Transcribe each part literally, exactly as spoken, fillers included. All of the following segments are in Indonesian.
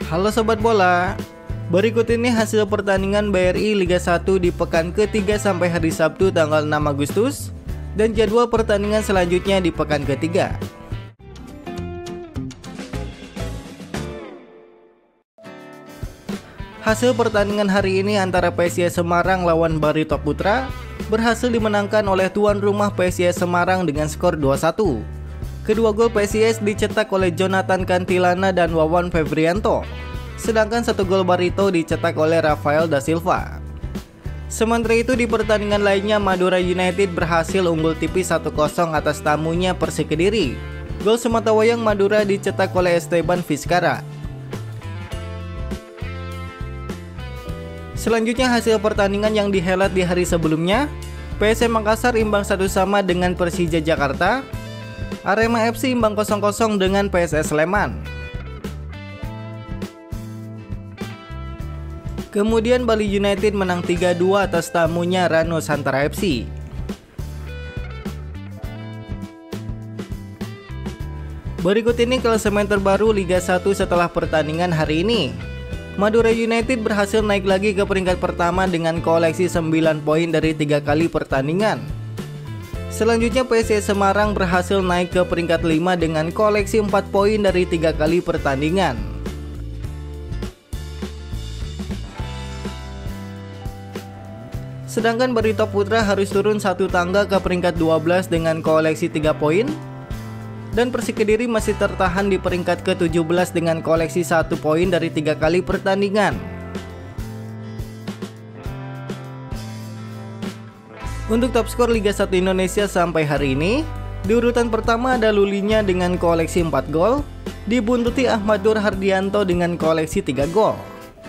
Halo Sobat Bola, berikut ini hasil pertandingan B R I Liga satu di pekan ketiga sampai hari Sabtu tanggal enam Agustus dan jadwal pertandingan selanjutnya di pekan ketiga. Hasil pertandingan hari ini antara P S I S Semarang lawan Barito Putra berhasil dimenangkan oleh tuan rumah P S I S Semarang dengan skor dua satu. Kedua gol P S I S dicetak oleh Jonathan Cantilana dan Wawan Febrianto, sedangkan satu gol Barito dicetak oleh Rafael da Silva. Sementara itu di pertandingan lainnya Madura United berhasil unggul tipis satu kosong atas tamunya Persik Kediri. Gol sematawayang Madura dicetak oleh Esteban Vizcara. Selanjutnya hasil pertandingan yang dihelat di hari sebelumnya, P S M Makassar imbang satu sama dengan Persija Jakarta. Arema F C imbang kosong kosong dengan P S S Sleman. Kemudian Bali United menang tiga dua atas tamunya Rano Santara F C. Berikut ini klasemen terbaru Liga satu setelah pertandingan hari ini. Madura United berhasil naik lagi ke peringkat pertama dengan koleksi sembilan poin dari tiga kali pertandingan. Selanjutnya P S I S Semarang berhasil naik ke peringkat lima dengan koleksi empat poin dari tiga kali pertandingan. Sedangkan Barito Putra harus turun satu tangga ke peringkat dua belas dengan koleksi tiga poin. Dan Persik Kediri masih tertahan di peringkat ke tujuh belas dengan koleksi satu poin dari tiga kali pertandingan. Untuk top skor Liga satu Indonesia sampai hari ini, di urutan pertama ada Lulinya dengan koleksi empat gol, dibuntuti Ahmad Nur Hardianto dengan koleksi tiga gol.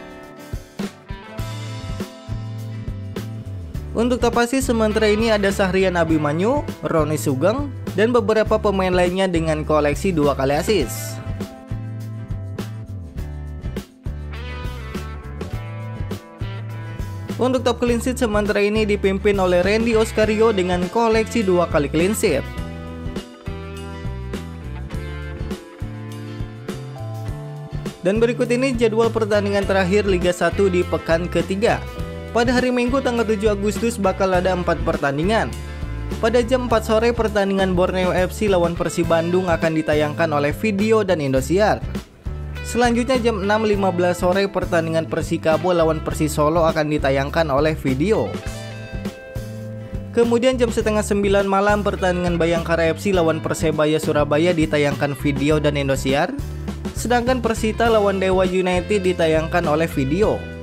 Untuk top assist sementara ini ada Sahrian Abimanyu, Roni Sugeng, dan beberapa pemain lainnya dengan koleksi dua kali assist. Untuk top clean sheet sementara ini dipimpin oleh Randy Oscario dengan koleksi dua kali clean sheet. Dan berikut ini jadwal pertandingan terakhir Liga satu di pekan ketiga. Pada hari Minggu tanggal tujuh Agustus bakal ada empat pertandingan. Pada jam empat sore pertandingan Borneo F C lawan Persib Bandung akan ditayangkan oleh Video dan Indosiar. Selanjutnya jam enam lima belas sore pertandingan Persikabo lawan Persis Solo akan ditayangkan oleh Video. Kemudian jam setengah sembilan malam pertandingan Bayangkara F C lawan Persebaya Surabaya ditayangkan Video dan Indosiar. Sedangkan Persita lawan Dewa United ditayangkan oleh Video.